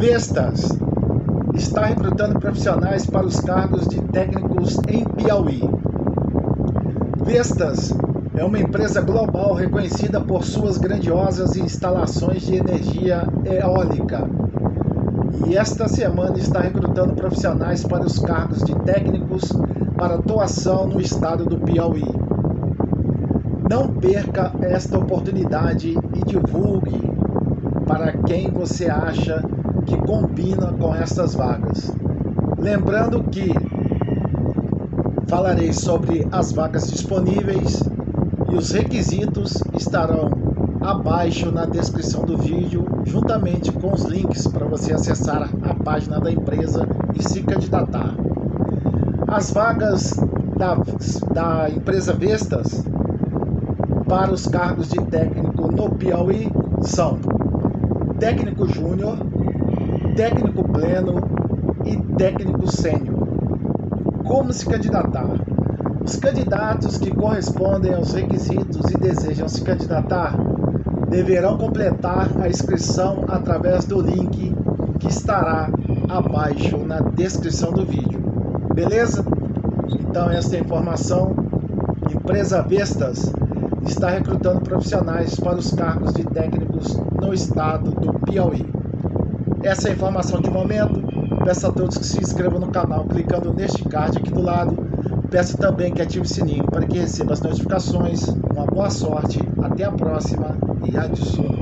Vestas está recrutando profissionais para os cargos de técnicos em Piauí. Vestas é uma empresa global reconhecida por suas grandiosas instalações de energia eólica. E esta semana está recrutando profissionais para os cargos de técnicos para atuação no estado do Piauí. Não perca esta oportunidade e divulgue para quem você acha que combina com estas vagas. Lembrando que falarei sobre as vagas disponíveis e os requisitos estarão abaixo na descrição do vídeo, juntamente com os links para você acessar a página da empresa e se candidatar. As vagas da empresa Vestas para os cargos de técnico no Piauí são técnico júnior, técnico pleno e técnico sênior. Como se candidatar? Os candidatos que correspondem aos requisitos e desejam se candidatar deverão completar a inscrição através do link que estará abaixo na descrição do vídeo. Beleza? Então esta é a informação. Empresa Vestas está recrutando profissionais para os cargos de técnicos no estado do Piauí. Essa é a informação de momento. Peço a todos que se inscrevam no canal clicando neste card aqui do lado. Peço também que ative o sininho para que receba as notificações. Uma boa sorte, até a próxima e adicione.